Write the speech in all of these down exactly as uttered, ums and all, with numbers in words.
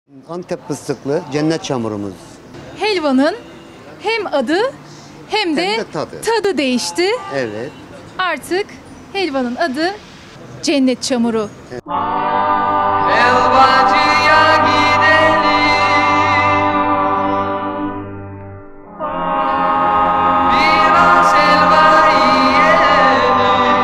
Antep fıstıklı cennet çamurumuz. Helvanın hem adı hem de, Hem de tadı. tadı değişti. Evet. Artık helvanın adı cennet çamuru. Helvacıya gidelim, biraz helva yiyelim.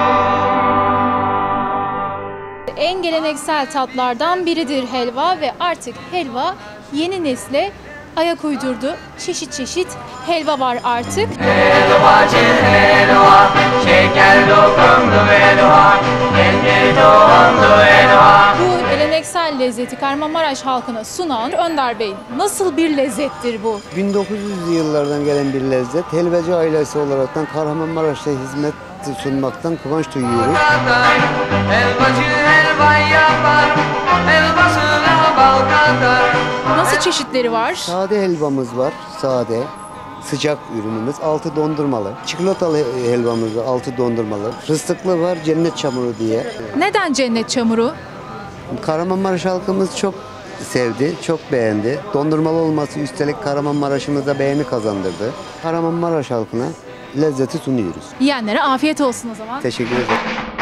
En geleneksel tatlardan biridir helva ve artık helva yeni nesle ayak uydurdu. Çeşit çeşit helva var artık. Helvacı helva, şeker dokundu helva, kendi doğumlu helva. Bu geleneksel lezzeti Kahramanmaraş halkına sunan Önder Bey, nasıl bir lezzettir bu? bin dokuz yüzlü yıllardan gelen bir lezzet. Helvacı ailesi olaraktan Kahramanmaraş'ta hizmet sunmaktan kıvanç duyuyoruz. Helvacı helva yapar, helvasına bal katar. Nasıl çeşitleri var? Sade helvamız var. Sade. Sıcak ürünümüz. Altı dondurmalı. Çikolatalı helvamız var. Altı dondurmalı. Fıstıklı var. Cennet çamuru diye. Neden cennet çamuru? Kahramanmaraş halkımız çok sevdi. Çok beğendi. Dondurmalı olması üstelik Kahramanmaraş'ımıza beğeni kazandırdı. Kahramanmaraş halkına lezzeti sunuyoruz. Yiyenlere afiyet olsun o zaman. Teşekkür ederim.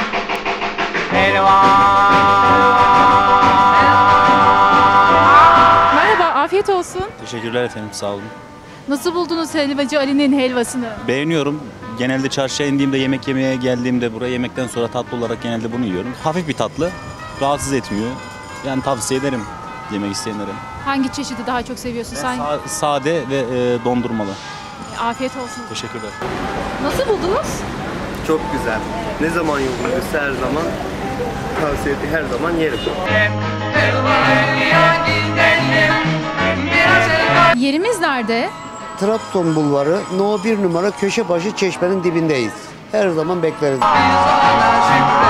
Merhaba, afiyet olsun. Teşekkürler efendim, sağ olun. Nasıl buldunuz helvacı Ali'nin helvasını? Beğeniyorum. Genelde çarşıya indiğimde, yemek yemeye geldiğimde buraya yemekten sonra tatlı olarak genelde bunu yiyorum. Hafif bir tatlı, rahatsız etmiyor. Yani tavsiye ederim yemek isteyenlere. Hangi çeşidi daha çok seviyorsun sen? Sa- sade ve e, dondurmalı. Afiyet olsun. Teşekkürler. Nasıl buldunuz? Çok güzel. Ne zaman yolun düşse her zaman tavsiye ederim. Her zaman yerim. Helvacıya gidelim, biraz helva. Yerimiz nerede? Trabzon Bulvarı No bir numara köşe başı çeşmenin dibindeyiz. Her zaman bekleriz. Sana şükür